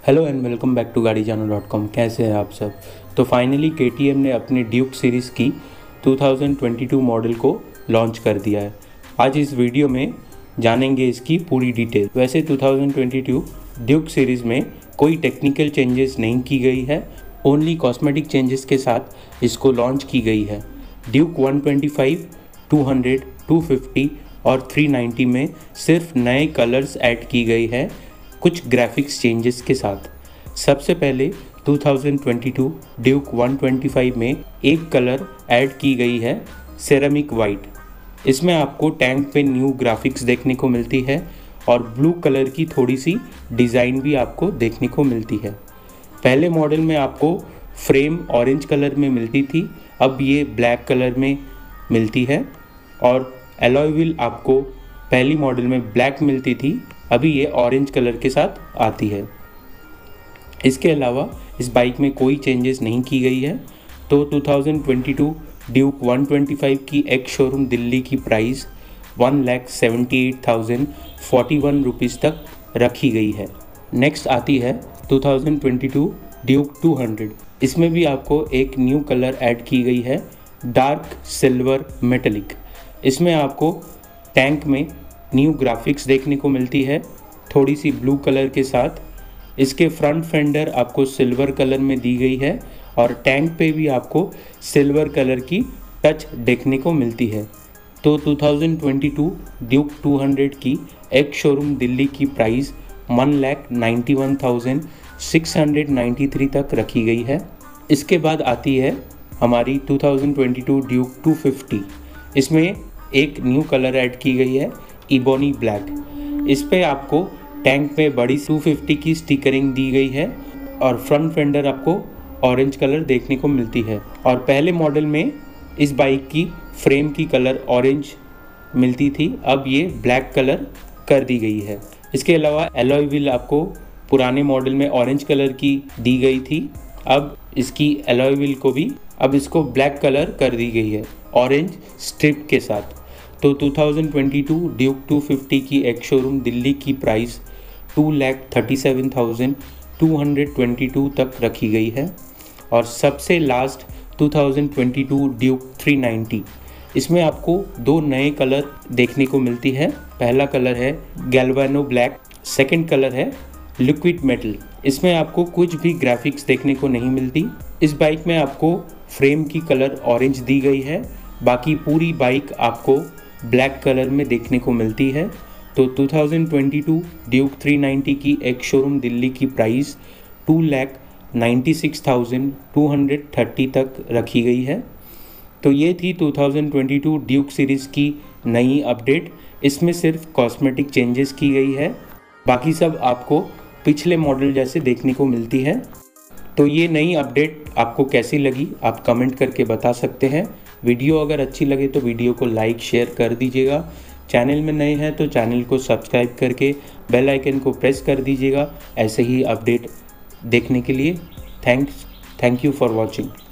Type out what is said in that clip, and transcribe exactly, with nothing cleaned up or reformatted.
Hello and welcome back to Gaadi Jaano dot com. कैसे हैं आप सब। तो फाइनली के टी एम ने अपने ड्यूक सीरीज़ की दो हज़ार बाईस मॉडल को लॉन्च कर दिया है। आज इस वीडियो में जानेंगे इसकी पूरी डिटेल। वैसे दो हज़ार बाईस ड्यूक सीरीज़ में कोई टेक्निकल चेंजेस नहीं की गई है, ओनली कॉस्मेटिक चेंजेस के साथ इसको लॉन्च की गई है। ड्यूक एक सौ पच्चीस, दो सौ, दो सौ पचास और तीन सौ नब्बे में सिर्फ नए कलर्स ऐड की गई है कुछ ग्राफिक्स चेंजेस के साथ। सबसे पहले दो हज़ार बाईस ड्यूक एक सौ पच्चीस में एक कलर ऐड की गई है, सेरामिक वाइट। इसमें आपको टैंक पे न्यू ग्राफिक्स देखने को मिलती है और ब्लू कलर की थोड़ी सी डिज़ाइन भी आपको देखने को मिलती है। पहले मॉडल में आपको फ्रेम ऑरेंज कलर में मिलती थी, अब ये ब्लैक कलर में मिलती है। और एलॉय व्हील आपको पहली मॉडल में ब्लैक मिलती थी, अभी ये ऑरेंज कलर के साथ आती है। इसके अलावा इस बाइक में कोई चेंजेस नहीं की गई है। तो दो हज़ार बाईस ड्यूक एक सौ पच्चीस की एक्स शोरूम दिल्ली की price one lakh seventy eight thousand forty one rupees तक रखी गई है। नेक्स्ट आती है दो हज़ार बाईस ड्यूक दो सौ। इसमें भी आपको एक न्यू कलर ऐड की गई है, डार्क सिल्वर मेटेलिक। इसमें आपको टैंक में न्यू ग्राफिक्स देखने को मिलती है, थोड़ी सी ब्लू कलर के साथ। इसके फ्रंट फेंडर आपको सिल्वर कलर में दी गई है और टैंक पे भी आपको सिल्वर कलर की टच देखने को मिलती है। तो दो हज़ार बाईस ड्यूक दो सौ की एक शोरूम दिल्ली की price one lakh ninety one thousand six hundred ninety three तक रखी गई है। इसके बाद आती है हमारी दो हज़ार बाईस ड्यूक दो सौ पचास। इसमें एक न्यू कलर ऐड की गई है, इबोनी ब्लैक। इस पे आपको टैंक में बड़ी दो सौ पचास की स्टिकरिंग दी गई है और फ्रंट फेंडर आपको ऑरेंज कलर देखने को मिलती है। और पहले मॉडल में इस बाइक की फ्रेम की कलर ऑरेंज मिलती थी, अब ये ब्लैक कलर कर दी गई है। इसके अलावा एलॉय व्हील आपको पुराने मॉडल में ऑरेंज कलर की दी गई थी, अब इसकी एलॉय व्हील को भी अब इसको ब्लैक कलर कर दी गई है ऑरेंज स्ट्रिप के साथ। तो दो हज़ार बाईस ड्यूक दो सौ पचास की एक शोरूम दिल्ली की price two lakh thirty seven thousand two hundred twenty two तक रखी गई है। और सबसे लास्ट दो हज़ार बाईस ड्यूक तीन सौ नब्बे। इसमें आपको दो नए कलर देखने को मिलती है। पहला कलर है गैल्वानो ब्लैक, सेकंड कलर है लिक्विड मेटल। इसमें आपको कुछ भी ग्राफिक्स देखने को नहीं मिलती। इस बाइक में आपको फ्रेम की कलर ऑरेंज दी गई है, बाकी पूरी बाइक आपको ब्लैक कलर में देखने को मिलती है। तो दो हज़ार बाईस ड्यूक तीन सौ नब्बे की एक शोरूम दिल्ली की price two lakh ninety six thousand two hundred thirty तक रखी गई है। तो ये थी दो हज़ार बाईस ड्यूक सीरीज़ की नई अपडेट। इसमें सिर्फ कॉस्मेटिक चेंजेस की गई है, बाकी सब आपको पिछले मॉडल जैसे देखने को मिलती है। तो ये नई अपडेट आपको कैसी लगी आप कमेंट करके बता सकते हैं। वीडियो अगर अच्छी लगे तो वीडियो को लाइक शेयर कर दीजिएगा। चैनल में नए हैं तो चैनल को सब्सक्राइब करके बेल आइकन को प्रेस कर दीजिएगा ऐसे ही अपडेट देखने के लिए। Thanks thank you for watching.